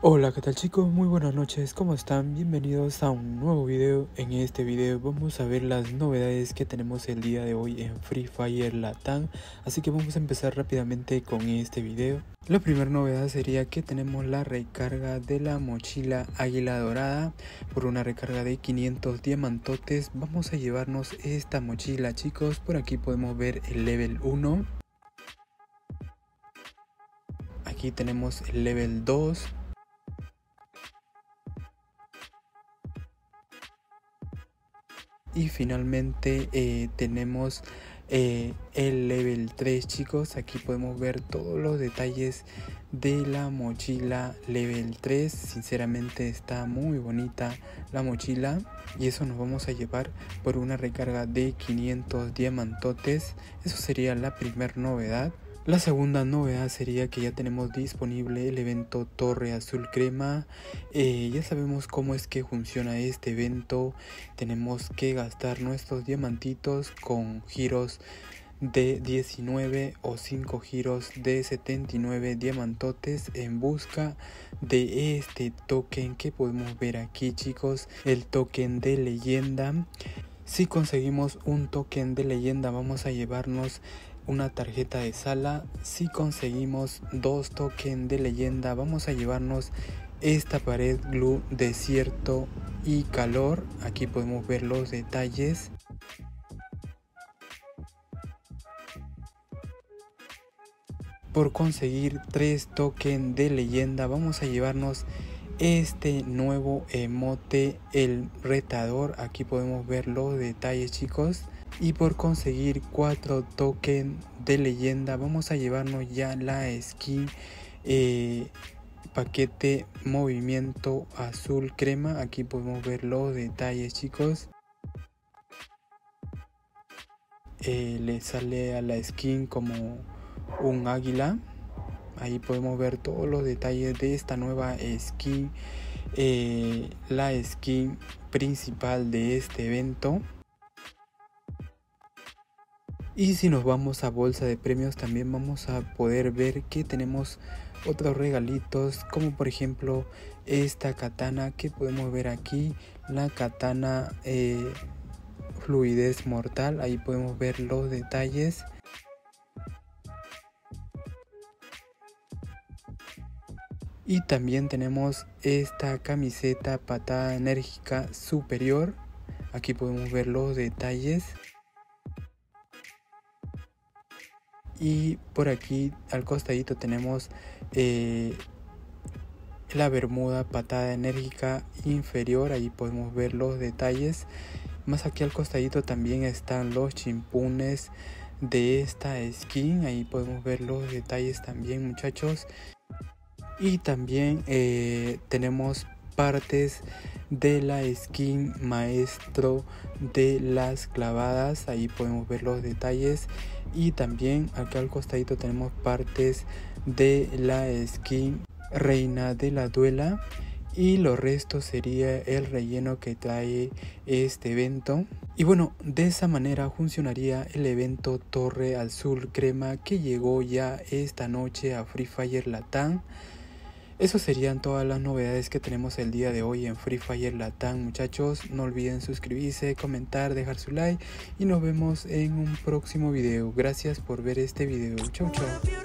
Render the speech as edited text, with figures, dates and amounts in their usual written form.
Hola, ¿qué tal chicos? Muy buenas noches, ¿cómo están? Bienvenidos a un nuevo video. En este video vamos a ver las novedades que tenemos el día de hoy en Free Fire Latam. Así que vamos a empezar rápidamente con este video. La primera novedad sería que tenemos la recarga de la mochila Águila Dorada. Por una recarga de 500 diamantotes vamos a llevarnos esta mochila, chicos. Por aquí podemos ver el level 1. Aquí tenemos el level 2. Y finalmente tenemos el level 3, chicos. Aquí podemos ver todos los detalles de la mochila level 3. Sinceramente está muy bonita la mochila. Y eso nos vamos a llevar por una recarga de 500 diamantotes. Eso sería la primera novedad. La segunda novedad sería que ya tenemos disponible el evento Torre Azul Crema. Ya sabemos cómo es que funciona este evento. Tenemos que gastar nuestros diamantitos con giros de 19 o 5 giros de 79 diamantotes en busca de este token que podemos ver aquí, chicos, el token de leyenda. Si conseguimos un token de leyenda vamos a llevarnos una tarjeta de sala. Si conseguimos 2 tokens de leyenda vamos a llevarnos esta pared glue desierto y calor. Aquí podemos ver los detalles. Por conseguir 3 tokens de leyenda vamos a llevarnos este nuevo emote, el retador. Aquí podemos ver los detalles, chicos. Y por conseguir 4 tokens de leyenda vamos a llevarnos ya la skin paquete movimiento azul crema. Aquí podemos ver los detalles, chicos. Le sale a la skin como un águila. Ahí podemos ver todos los detalles de esta nueva skin, la skin principal de este evento. Y si nos vamos a bolsa de premios también vamos a poder ver que tenemos otros regalitos, como por ejemplo esta katana que podemos ver aquí, la katana fluidez mortal. Ahí podemos ver los detalles. Y también tenemos esta camiseta patada enérgica superior. Aquí podemos ver los detalles. Y por aquí al costadito tenemos la bermuda patada enérgica inferior. Ahí podemos ver los detalles. Más aquí al costadito también están los chimpunes de esta skin. Ahí podemos ver los detalles también, muchachos. Y también tenemos partes de la skin maestro de las clavadas. Ahí podemos ver los detalles. Y también acá al costadito tenemos partes de la skin reina de la duela. Y lo resto sería el relleno que trae este evento. Y bueno, de esa manera funcionaría el evento Torre Azul Crema que llegó ya esta noche a Free Fire Latam. Eso serían todas las novedades que tenemos el día de hoy en Free Fire Latam, muchachos. No olviden suscribirse, comentar, dejar su like y nos vemos en un próximo video. Gracias por ver este video. Chau chau.